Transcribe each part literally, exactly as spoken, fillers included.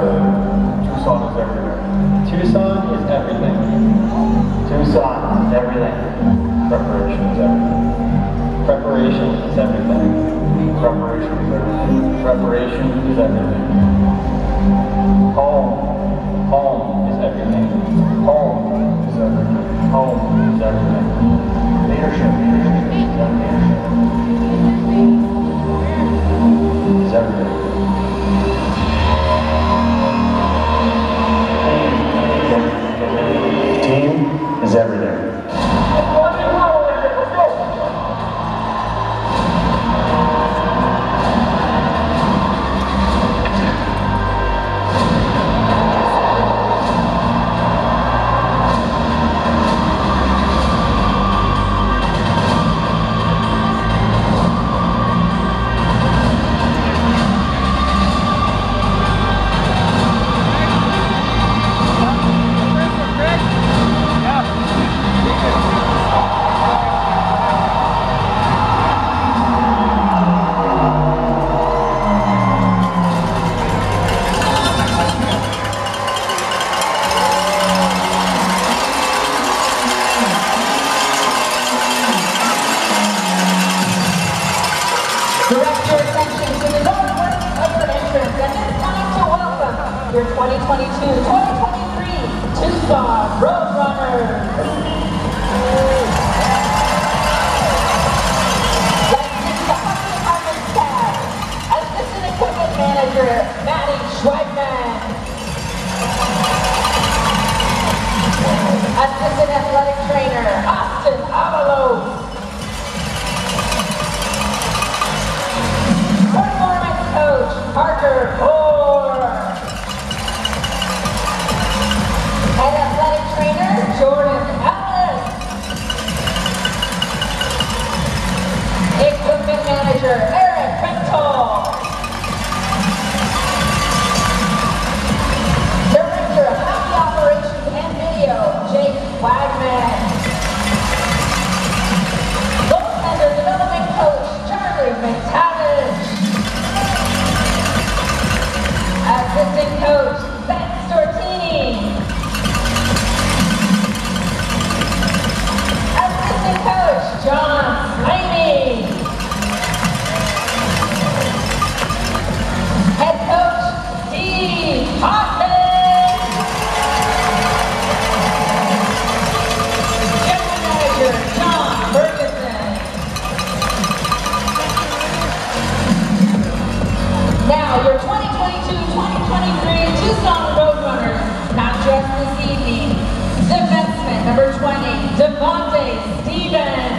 Tucson is everywhere. Tucson is everything. Tucson is everything. Preparation is everything. Preparation is everything. Preparation is everything. Preparation is everything. Home. Home is everything. Home is everything. Home is everything. Leadership. Leadership is everything. Is everything. Team is everything. Your twenty twenty-two twenty twenty-three Tucson Roadrunners. Let's get the Highway Department staff. Assistant Equipment Manager, Maddie Schweigman. Assistant Athletic Trainer, Austin Avalos. Performance Coach, Parker Orr. Head Athletic Trainer, Jordan Ellis. Equipment Manager, Eric Bentel. Director of Hockey Operations and Video, Jake Wagman. Goaltender Development Coach, Charlie McTavish. Assistant Coach, Ben Stortini. Coach John Slaney. Head Coach Steve Hoffman. General Manager John Ferguson. Now your twenty twenty-two twenty twenty-three Tucson Roadrunners, not just this evening. Defenseman number twenty, Devontae Stevens.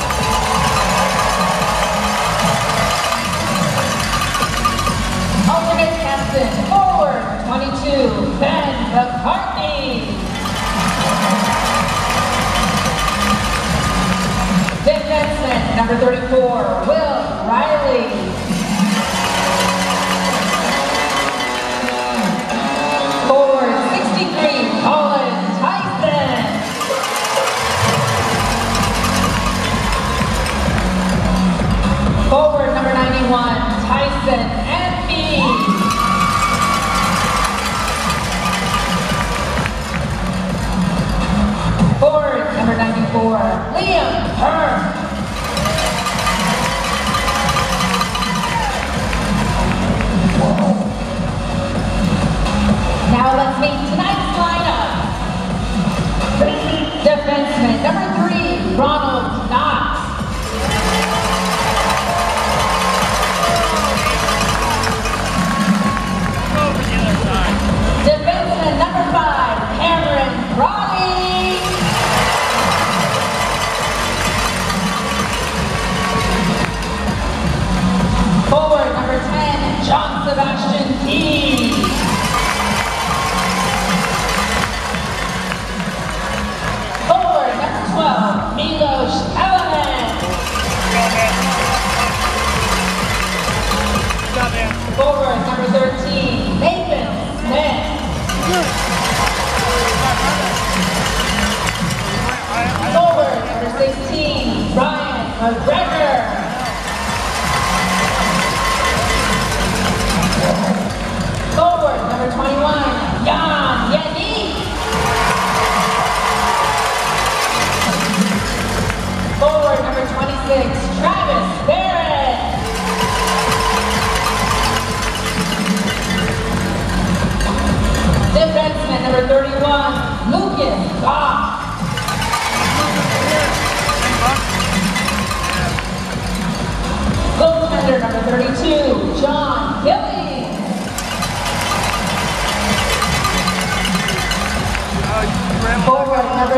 Alternate captain, forward twenty-two, Ben McCartney. Defenseman number thirty-four, Will Riley. Forward sixty-three, Colin Tyson. Forward number ninety-one, Tyson Envy. Forward number ninety-four, Liam Hearn. Now let's meet tonight's lineup. Defenseman number three, Ronald Knox. Defenseman number five, Cameron Crotty. Forward number ten, John Sebastian Key. Forward number twelve, Milos Kalaman. Forward number thirteen, Nathan Smith. Forward number sixteen, Ryan McGregor. Forward number twenty-nine.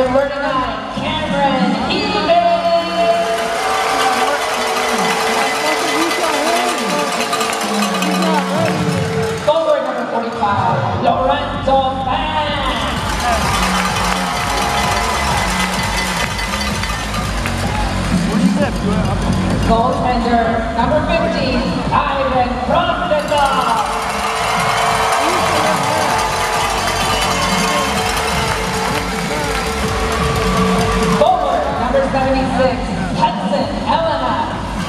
number thirty-nine, Cameron Heaven. Forward number forty-five, Lorenzo Fan. Goaltender number fifteen, Ivan Providence. Number seventy-six, Hudson Helena.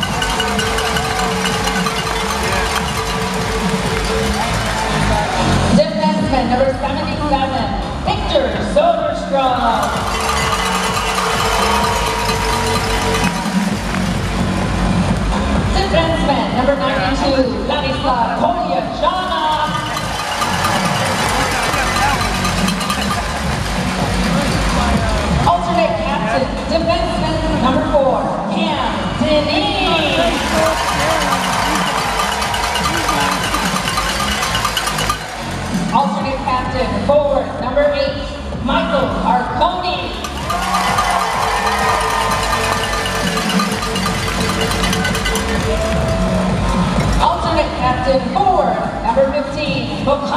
Defenseman number seventy-seven, Victor Soderstrom. Defenseman number ninety-two, Ladislav Kolyachana. Alternate captain, defenseman number four, Cam Denise. Alternate captain, forward number eight, Michael Arconi. Alternate captain, forward number fifteen,